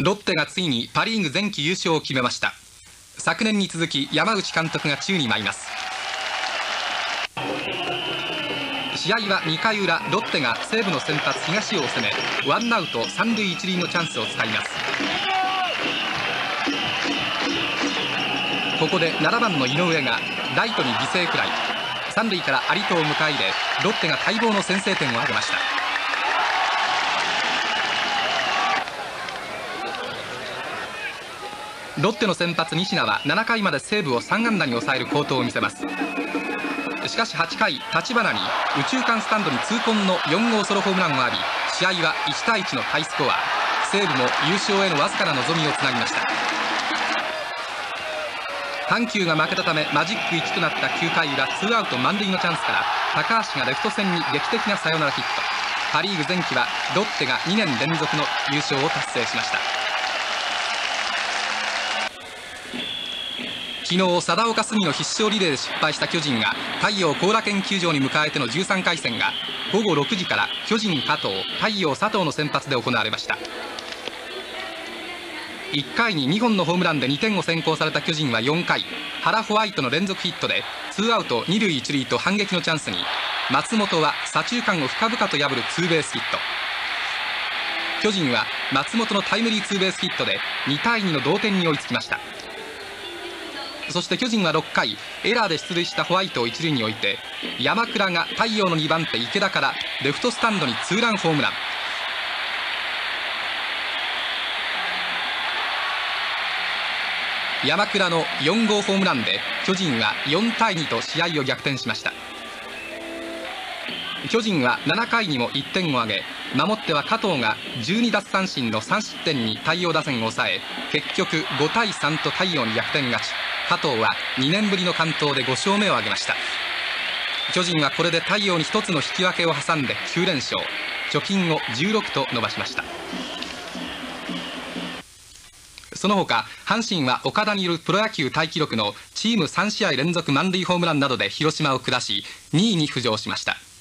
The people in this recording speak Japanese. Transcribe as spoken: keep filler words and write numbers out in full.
ロッテがついにパ・リーグ前期優勝を決めました。昨年に続き山口監督が宙に舞います。試合はにかい裏、ロッテが西武の先発東尾を攻め、ワンアウト三塁一塁のチャンスを使います。ここでななばんの井上がライトに犠牲フライ、三塁から有戸を迎え入れ、ロッテが待望の先制点を挙げました。ロッテの先発西田はななかいまで西武をさん安打に抑える好投を見せます。しかしはちかい、立花に右中間スタンドに痛恨のよんごうソロホームランを浴び、試合はいちたいいちのタイスコア。西武も優勝へのわずかな望みをつなぎました。阪急が負けたためマジックいちとなったきゅうかい裏、ツーアウト満塁のチャンスから高橋がレフト線に劇的なサヨナラヒット。パ・リーグ前期はロッテがにねん連続の優勝を達成しました。昨日、貞岡杉の必勝リレーで失敗した巨人が太陽後楽園球場に迎えてのじゅうさんかい戦がごごろくじから巨人加藤、太陽佐藤の先発で行われました。いっかいににほんのホームランでにてんを先行された巨人はよんかい、原ホワイトの連続ヒットでツーアウトに塁いち塁と反撃のチャンスに、松本は左中間を深々と破るツーベースヒット。巨人は松本のタイムリーツーベースヒットでにたいにの同点に追いつきました。そして巨人はろっかい、エラーで出塁したホワイトを一塁に置いて、山倉が太陽のにばん手池田からレフトスタンドにツーランホームラン。山倉のよんごうホームランで巨人はよんたいにと試合を逆転しました。巨人はななかいにもいってんを挙げ、守っては加藤がじゅうに奪三振のさん失点に太陽打線を抑え、結局ごたいさんと太陽に逆転勝ち。加藤はにねんぶりの完投でご勝目を挙げました。巨人はこれで太陽にひとつの引き分けを挟んできゅう連勝、貯金をじゅうろくと伸ばしました。その他、阪神は岡田によるプロ野球タイ記録のチームさん試合連続満塁ホームランなどで広島を下し、にいに浮上しました。